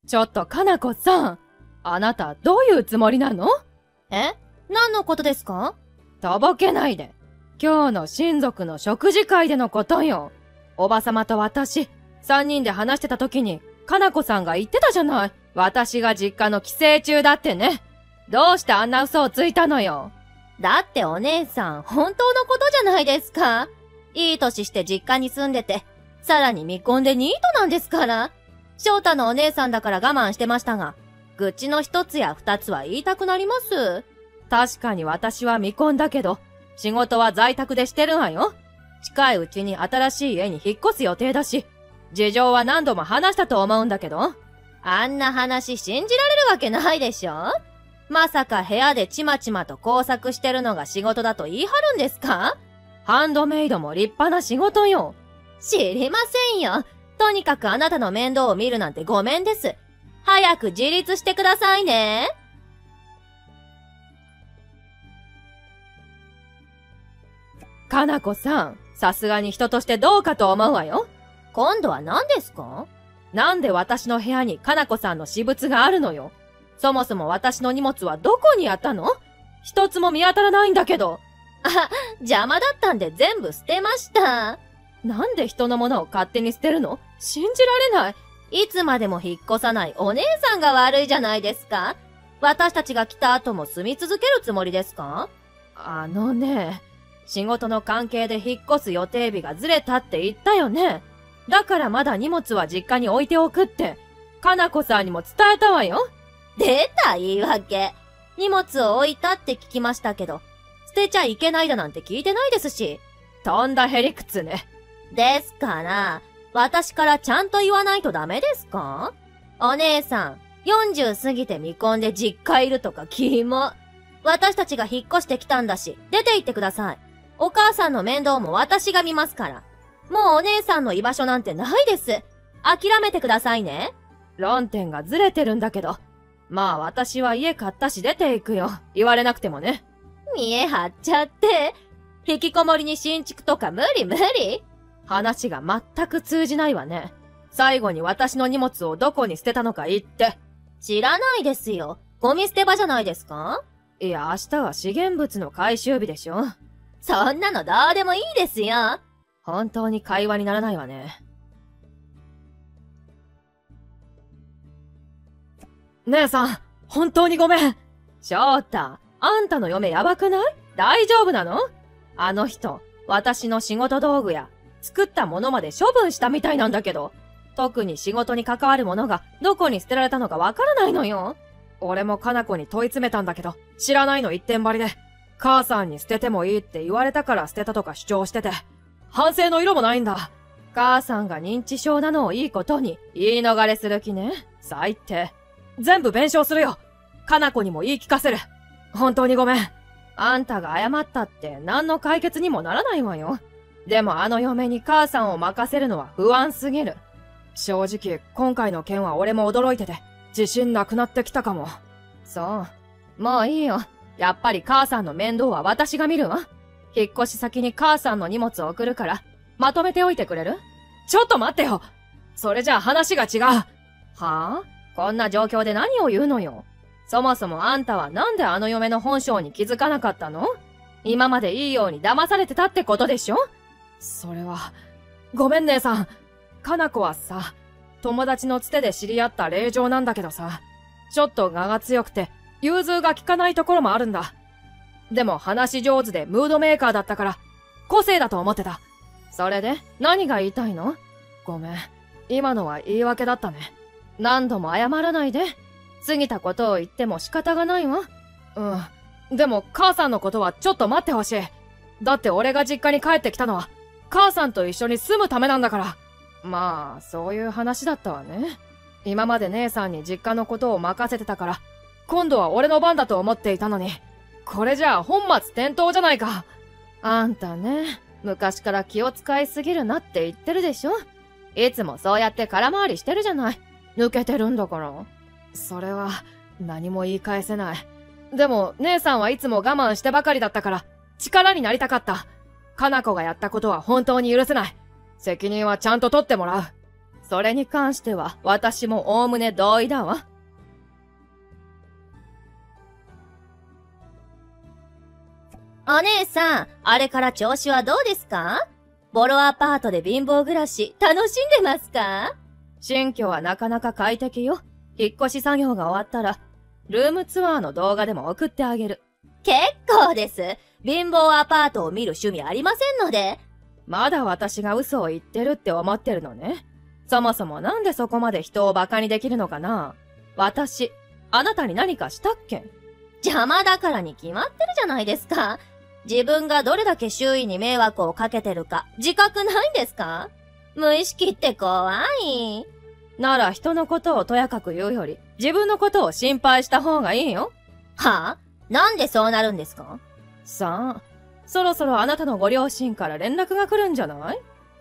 ちょっとかなこさん、あなたどういうつもりなの？ 何のことですか？ とぼけないで。今日の親族の食事会でのことよ。おばさまと私、3人で話してた時に、かなこさんが言ってたじゃない。私が実家の帰省中だってね。どうしてあんな嘘をついたのよ。 だってお姉さん、本当のことじゃないですか。いい年して実家に住んでて、さらに未婚でニートなんですから。翔太のお姉さんだから我慢してましたが、愚痴の一つや二つは言いたくなります。 確かに私は未婚だけど、仕事は在宅でしてるわよ。近いうちに新しい家に引っ越す予定だし、事情は何度も話したと思うんだけど。 あんな話信じられるわけないでしょ。まさか部屋でちまちまと工作してるのが仕事だと言い張るんですか？ ハンドメイドも立派な仕事よ。 知りませんよ。とにかくあなたの面倒を見るなんてごめんです。早く自立してくださいね。 かなこさん、さすがに人としてどうかと思うわよ。 今度は何ですか？ なんで私の部屋にかなこさんの私物があるのよ。そもそも私の荷物はどこにあったの？一つも見当たらないんだけど。 邪魔だったんで全部捨てました。 なんで人のものを勝手に捨てるの？信じられない。 いつまでも引っ越さないお姉さんが悪いじゃないですか。私たちが来た後も住み続けるつもりですか？ 仕事の関係で引っ越す予定日がずれたって言ったよね。だからまだ荷物は実家に置いておくって、かなこさんにも伝えたわよ。 出た言い訳。荷物を置いたって聞きましたけど、捨てちゃいけないだなんて聞いてないですし。 とんだへりくつね。 ですから、私からちゃんと言わないとダメですか？お姉さん、40過ぎて未婚で実家いるとかキモ。私たちが引っ越してきたんだし、出て行ってください。お母さんの面倒も私が見ますから。もうお姉さんの居場所なんてないです。諦めてくださいね。 論点がずれてるんだけど。まあ私は家買ったし出ていくよ。言われなくてもね。 見え張っちゃって。引きこもりに新築とか無理無理。 話が全く通じないわね。最後に私の荷物をどこに捨てたのか言って。 知らないですよ。ゴミ捨て場じゃないですか？ いや、明日は資源物の回収日でしょ。 そんなのどうでもいいですよ。 本当に会話にならないわね。姉さん、本当にごめん。翔太、あんたの嫁やばくない？大丈夫なの？あの人、私の仕事道具や作ったものまで処分したみたいなんだけど、特に仕事に関わるものがどこに捨てられたのかわからないのよ。俺もかな子に問い詰めたんだけど、知らないの一点張りで、母さんに捨ててもいいって言われたから捨てたとか主張してて、反省の色もないんだ。母さんが認知症なのをいいことに言い逃れする気ね。最低。全部弁償するよ。かな子にも言い聞かせる。本当にごめん。あんたが謝ったって何の解決にもならないわよ。でもあの嫁に母さんを任せるのは不安すぎる。正直、今回の件は俺も驚いてて、自信なくなってきたかも。そう。もういいよ。やっぱり母さんの面倒は私が見るわ。引っ越し先に母さんの荷物を送るから、まとめておいてくれる？ちょっと待ってよ。それじゃあ話が違う。はぁ？こんな状況で何を言うのよ。そもそもあんたはなんであの嫁の本性に気づかなかったの？今までいいように騙されてたってことでしょ？それは、ごめん姉さん。かな子はさ、友達のつてで知り合った令嬢なんだけどさ、ちょっと我が強くて、融通が利かないところもあるんだ。でも話上手でムードメーカーだったから、個性だと思ってた。それで、何が言いたいの？ごめん。今のは言い訳だったね。何度も謝らないで。過ぎたことを言っても仕方がないわ。うん。でも母さんのことはちょっと待ってほしい。だって俺が実家に帰ってきたのは、母さんと一緒に住むためなんだから。まあ、そういう話だったわね。今まで姉さんに実家のことを任せてたから、今度は俺の番だと思っていたのに、これじゃあ本末転倒じゃないか。あんたね、昔から気を使いすぎるなって言ってるでしょ？いつもそうやって空回りしてるじゃない。抜けてるんだから。それは、何も言い返せない。でも、姉さんはいつも我慢してばかりだったから、力になりたかった。かな子がやったことは本当に許せない。責任はちゃんと取ってもらう。 それに関しては私もおおむね同意だわ。 お姉さん、あれから調子はどうですか？ボロアパートで貧乏暮らし、楽しんでますか？ 新居はなかなか快適よ。引っ越し作業が終わったら、ルームツアーの動画でも送ってあげる。 結構です。貧乏アパートを見る趣味ありませんので。 まだ私が嘘を言ってるって思ってるのね。そもそもなんでそこまで人をバカにできるのかな？私、あなたに何かしたっけ？ 邪魔だからに決まってるじゃないですか。自分がどれだけ周囲に迷惑をかけてるか自覚ないんですか？無意識って怖い。 なら人のことをとやかく言うより自分のことを心配した方がいいよ。 はぁ？なんでそうなるんですか？ さあ、そろそろあなたのご両親から連絡が来るんじゃない？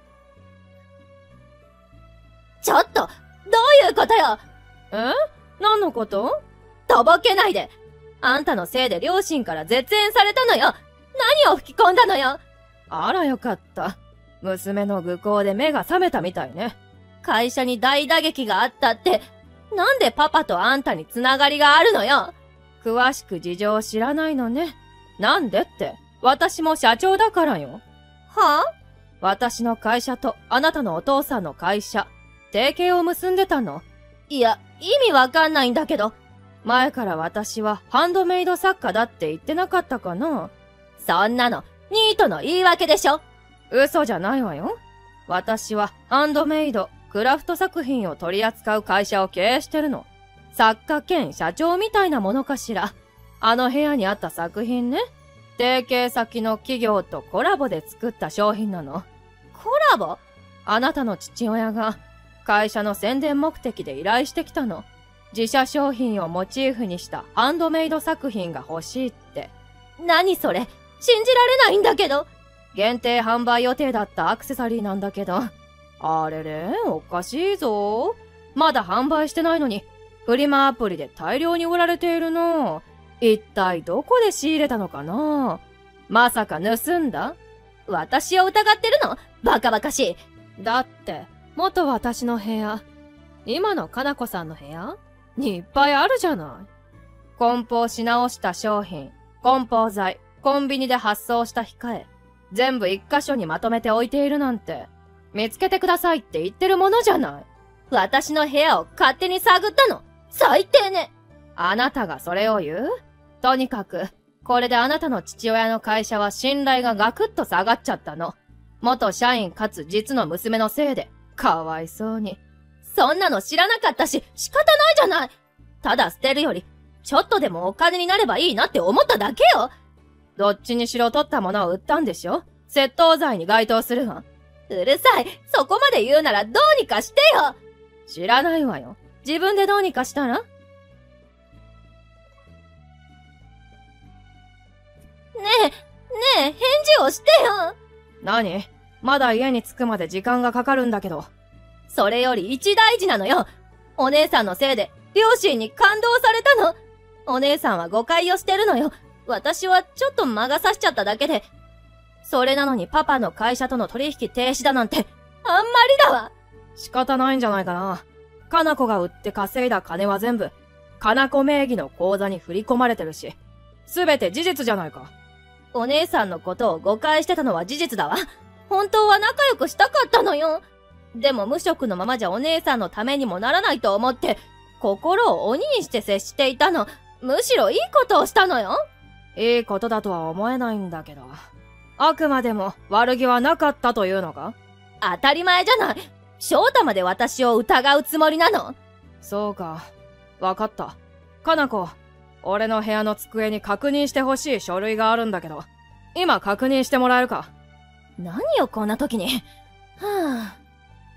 ちょっと、どういうことよ？ 何のこと？ とぼけないで。あんたのせいで両親から絶縁されたのよ。何を吹き込んだのよ。 あらよかった。娘の愚行で目が覚めたみたいね。 会社に大打撃があったって、なんでパパとあんたにつながりがあるのよ。 詳しく事情を知らないのね。なんでって、私も社長だからよ。 はぁ？ 私の会社とあなたのお父さんの会社、提携を結んでたの。 いや、意味わかんないんだけど。 前から私はハンドメイド作家だって言ってなかったかな？ そんなの、ニートの言い訳でしょ。 嘘じゃないわよ。私はハンドメイド、クラフト作品を取り扱う会社を経営してるの。作家兼社長みたいなものかしら。あの部屋にあった作品ね。提携先の企業とコラボで作った商品なの。 コラボ？ あなたの父親が会社の宣伝目的で依頼してきたの。自社商品をモチーフにしたハンドメイド作品が欲しいって。 何それ？信じられないんだけど。 限定販売予定だったアクセサリーなんだけど。あれれ、おかしいぞ。まだ販売してないのに、フリマアプリで大量に売られているの。一体どこで仕入れたのかな？まさか盗んだ？ 私を疑ってるの？バカバカしい。 だって、元私の部屋、今のかなこさんの部屋にいっぱいあるじゃない。梱包し直した商品、梱包材、コンビニで発送した控え、全部一箇所にまとめて置いているなんて、見つけてくださいって言ってるものじゃない。 私の部屋を勝手に探ったの。最低ね。 あなたがそれを言う？とにかく、これであなたの父親の会社は信頼がガクッと下がっちゃったの。元社員かつ実の娘のせいで、かわいそうに。 そんなの知らなかったし、仕方ないじゃない。ただ捨てるより、ちょっとでもお金になればいいなって思っただけよ。 どっちにしろ取ったものを売ったんでしょ？窃盗罪に該当するわ。 うるさい。そこまで言うならどうにかしてよ。 知らないわよ。自分でどうにかしたら？ ねえ、返事をしてよ。 何？まだ家に着くまで時間がかかるんだけど。 それより一大事なのよ。お姉さんのせいで、両親に感動されたの。お姉さんは誤解をしてるのよ。私はちょっと魔が差しちゃっただけで。それなのにパパの会社との取引停止だなんて、あんまりだわ。 仕方ないんじゃないかな。かなこが売って稼いだ金は全部、かなこ名義の口座に振り込まれてるし、すべて事実じゃないか。 お姉さんのことを誤解してたのは事実だわ。本当は仲良くしたかったのよ。でも無職のままじゃお姉さんのためにもならないと思って、心を鬼にして接していたの。むしろいいことをしたのよ。 いいことだとは思えないんだけど。あくまでも悪気はなかったというのか？ 当たり前じゃない。翔太まで私を疑うつもりなの？ そうか。わかった。かなこ、俺の部屋の机に確認してほしい書類があるんだけど、今確認してもらえるか？ 何よこんな時に。はぁ。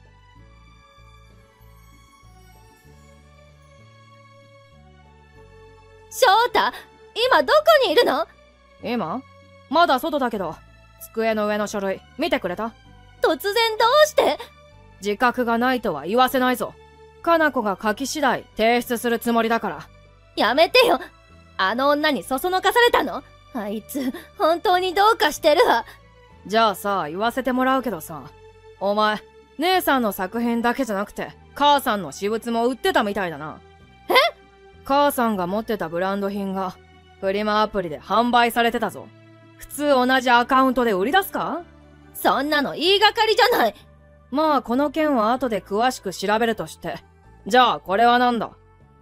翔太、今どこにいるの？ 今？まだ外だけど、机の上の書類、見てくれた？ 突然どうして？ 自覚がないとは言わせないぞ。かなこが書き次第提出するつもりだから。 やめてよ。あの女にそそのかされたの？あいつ、本当にどうかしてるわ。 じゃあさ、言わせてもらうけどさ、お前、 姉さんの作品だけじゃなくて、母さんの私物も売ってたみたいだな。 え？ 母さんが持ってたブランド品が、フリマアプリで販売されてたぞ。普通同じアカウントで売り出すか？ そんなの言いがかりじゃない。 まあ、この件は後で詳しく調べるとして。じゃあ、これはなんだ？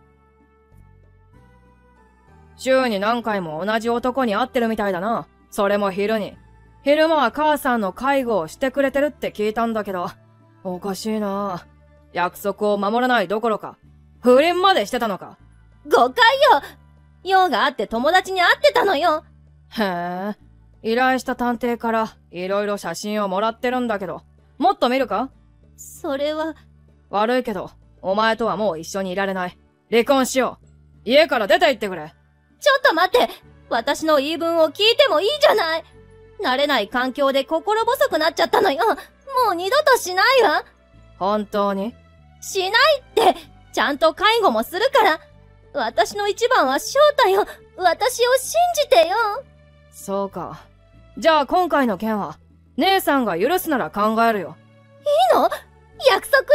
週に何回も同じ男に会ってるみたいだな。それも昼に。昼間は母さんの介護をしてくれてるって聞いたんだけど、おかしいな。約束を守らないどころか、不倫までしてたのか。 誤解よ。用があって友達に会ってたのよ。 へえ。依頼した探偵からいろいろ写真をもらってるんだけど、もっと見るか？ それは。 悪いけど、お前とはもう一緒にいられない。離婚しよう。家から出て行ってくれ。 ちょっと待って。私の言い分を聞いてもいいじゃない。慣れない環境で心細くなっちゃったのよ。もう二度としないわ。 本当に？ しないって。ちゃんと介護もするから。私の一番は翔太よ。私を信じてよ。 そうか。じゃあ今回の件は、姉さんが許すなら考えるよ。 いいの？約束よ。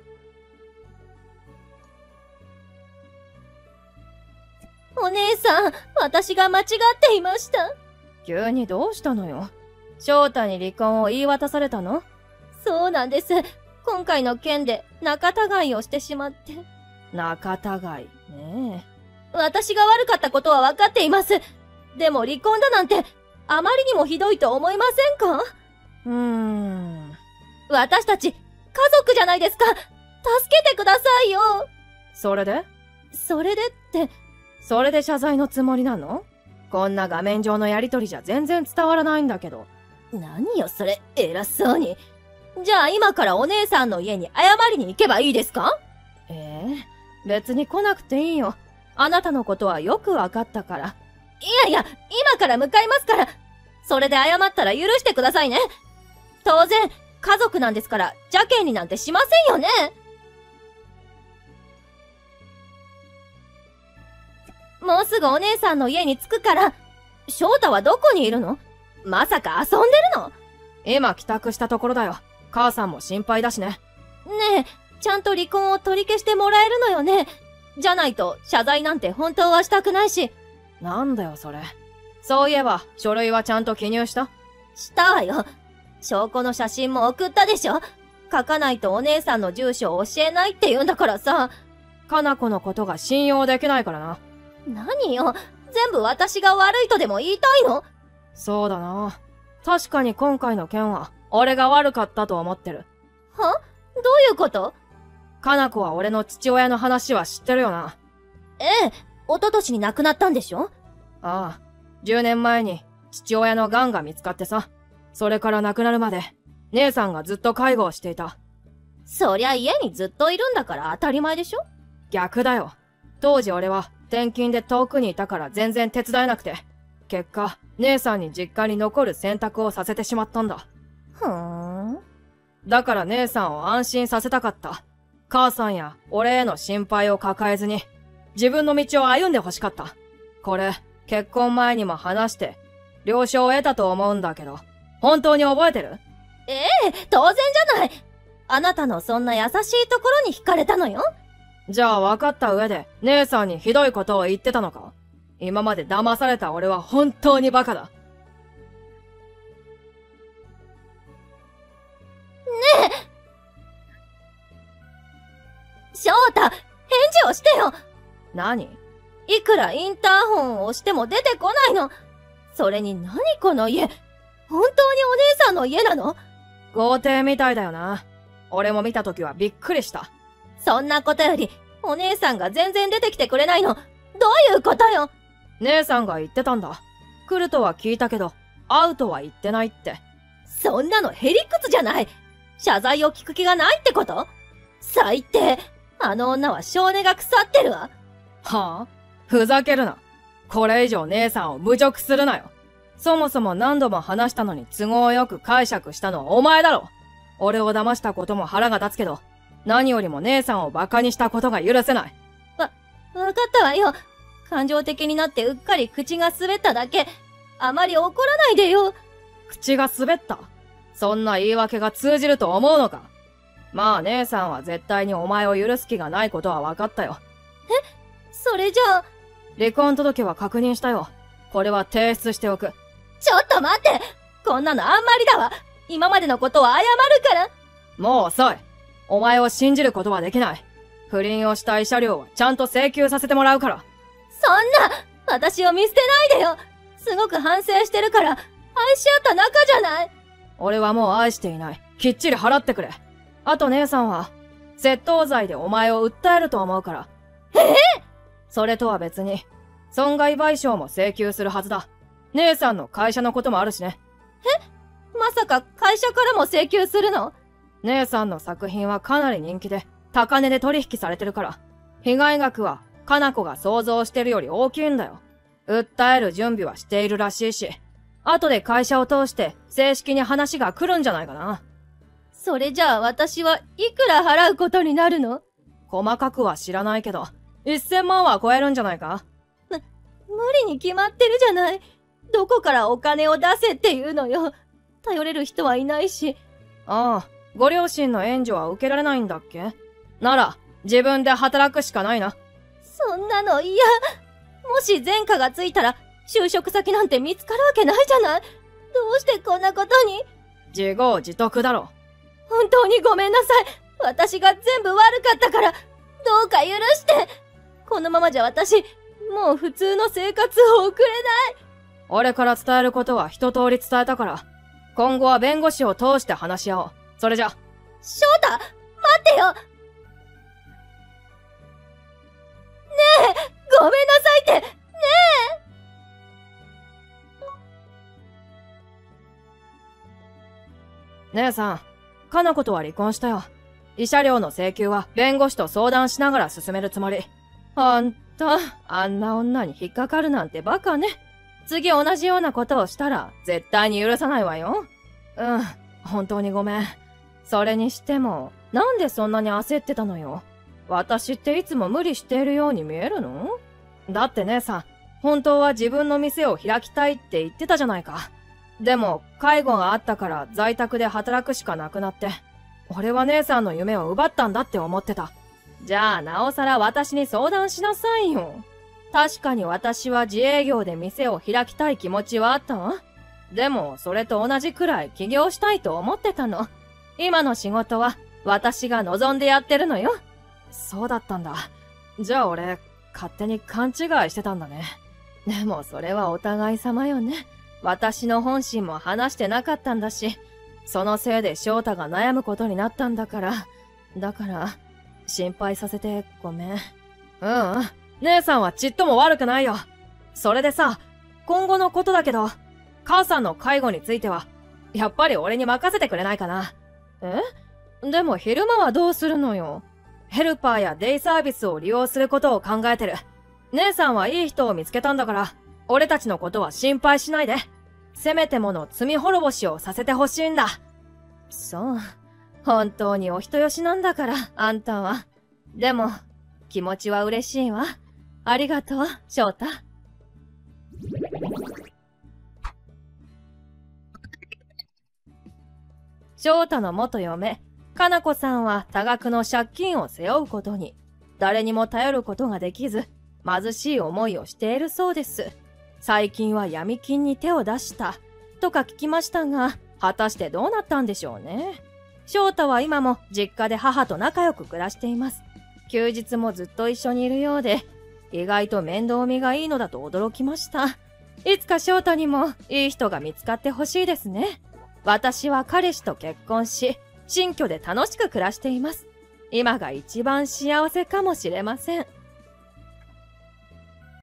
お姉さん、私が間違っていました。 急にどうしたのよ。翔太に離婚を言い渡されたの？ そうなんです。今回の件で仲違いをしてしまって。 仲違いねえ。 私が悪かったことは分かっています。でも離婚だなんて、あまりにもひどいと思いませんか？私たち、家族じゃないですか。助けてくださいよ。 それでって。 それで謝罪のつもりなの？こんな画面上のやりとりじゃ全然伝わらないんだけど。 何よそれ、偉そうに。じゃあ今からお姉さんの家に謝りに行けばいいですか？ 別に来なくていいよ。あなたのことはよくわかったから。 いや、今から向かいますから。それで謝ったら許してくださいね。当然、家族なんですから邪険になんてしませんよね。もうすぐお姉さんの家に着くから。翔太はどこにいるの？まさか遊んでるの？ 今帰宅したところだよ。母さんも心配だしね。 ねえ、ちゃんと離婚を取り消してもらえるのよね。じゃないと謝罪なんて本当はしたくないし。 なんだよそれ。そういえば書類はちゃんと記入した？ したわよ。証拠の写真も送ったでしょ。書かないとお姉さんの住所を教えないって言うんだからさ。 かな子のことが信用できないからな。 何よ、全部私が悪いとでも言いたいの？ そうだな。確かに今回の件は俺が悪かったと思ってる。 は？どういうこと？ かな子は俺の父親の話は知ってるよな。 ええ、一昨年に亡くなったんでしょ？ ああ、10年前に父親の癌が見つかってさ。それから亡くなるまで姉さんがずっと介護をしていた。 そりゃ家にずっといるんだから当たり前でしょ？ 逆だよ。当時俺は転勤で遠くにいたから全然手伝えなくて。結果、姉さんに実家に残る選択をさせてしまったんだ。だから姉さんを安心させたかった。母さんや俺への心配を抱えずに、自分の道を歩んで欲しかった。これ、結婚前にも話して、了承を得たと思うんだけど、本当に覚えてる？ ええ、当然じゃない。あなたのそんな優しいところに惹かれたのよ。 じゃあ分かった上で、姉さんにひどいことを言ってたのか？今まで騙された俺は本当にバカだ。ねえ！翔太、返事をしてよ！ 何？ いくらインターホンを押しても出てこないの。それに何この家。本当にお姉さんの家なの？ 豪邸みたいだよな。俺も見た時はびっくりした。 そんなことより、お姉さんが全然出てきてくれないの。どういうことよ？ 姉さんが言ってたんだ。来るとは聞いたけど、会うとは言ってないって。 そんなのへりくつじゃない。謝罪を聞く気がないってこと？最低。あの女は性根が腐ってるわ。 はあ？ふざけるな。これ以上姉さんを侮辱するなよ。そもそも何度も話したのに都合よく解釈したのはお前だろ。俺を騙したことも腹が立つけど、何よりも姉さんを馬鹿にしたことが許せない。 わかったわよ。感情的になってうっかり口が滑っただけ。あまり怒らないでよ。 口が滑った？そんな言い訳が通じると思うのか？ まあ姉さんは絶対にお前を許す気がないことは分かったよ。 それじゃあ、 離婚届は確認したよ。これは提出しておく。 ちょっと待って、こんなのあんまりだわ。今までのことは謝るから。 もう遅い。お前を信じることはできない。不倫をした慰謝料はちゃんと請求させてもらうから。 そんな、私を見捨てないでよ。すごく反省してるから、愛し合った仲じゃない。 俺はもう愛していない。きっちり払ってくれ。あと姉さんは、窃盗罪でお前を訴えると思うから。それとは別に、損害賠償も請求するはずだ。姉さんの会社のこともあるしね。 まさか会社からも請求するの？ 姉さんの作品はかなり人気で、高値で取引されてるから、被害額は、かな子が想像してるより大きいんだよ。訴える準備はしているらしいし、後で会社を通して正式に話が来るんじゃないかな。 それじゃあ私はいくら払うことになるの？ 細かくは知らないけど、1000万は超えるんじゃないか？ 無理に決まってるじゃない。どこからお金を出せっていうのよ。頼れる人はいないし。 ああ、ご両親の援助は受けられないんだっけ？なら、自分で働くしかないな。 そんなの嫌。もし前科がついたら、就職先なんて見つかるわけないじゃない。どうしてこんなことに？ 自業自得だろ。 本当にごめんなさい。私が全部悪かったから、どうか許して。このままじゃ私、もう普通の生活を送れない。 俺から伝えることは一通り伝えたから、今後は弁護士を通して話し合おう。それじゃ。 翔太、待ってよ。ねえ、ごめんなさいって、ねえ。姉さん、かな子とは離婚したよ。慰謝料の請求は弁護士と相談しながら進めるつもり。あんた、あんな女に引っかかるなんてバカね。次同じようなことをしたら絶対に許さないわよ。本当にごめん。それにしても、なんでそんなに焦ってたのよ。私っていつも無理しているように見えるの？だって姉さん、本当は自分の店を開きたいって言ってたじゃないか。でも、介護があったから在宅で働くしかなくなって、俺は姉さんの夢を奪ったんだって思ってた。じゃあ、なおさら私に相談しなさいよ。確かに私は自営業で店を開きたい気持ちはあったわ。でも、それと同じくらい起業したいと思ってたの。今の仕事は私が望んでやってるのよ。そうだったんだ。じゃあ俺、勝手に勘違いしてたんだね。でもそれはお互い様よね。私の本心も話してなかったんだし、そのせいで翔太が悩むことになったんだから。だから、心配させてごめん。姉さんはちっとも悪くないよ。それでさ、今後のことだけど、母さんの介護については、やっぱり俺に任せてくれないかな。でも昼間はどうするのよ。ヘルパーやデイサービスを利用することを考えてる。姉さんはいい人を見つけたんだから、俺たちのことは心配しないで。せめてもの罪滅ぼしをさせてほしいんだ。そう。本当にお人よしなんだから、あんたは。でも、気持ちは嬉しいわ。ありがとう、翔太。翔太の元嫁、かな子さんは多額の借金を背負うことに、誰にも頼ることができず、貧しい思いをしているそうです。最近は闇金に手を出した、とか聞きましたが、果たしてどうなったんでしょうね。翔太は今も実家で母と仲良く暮らしています。休日もずっと一緒にいるようで、意外と面倒見がいいのだと驚きました。いつか翔太にもいい人が見つかってほしいですね。私は彼氏と結婚し、新居で楽しく暮らしています。今が一番幸せかもしれません。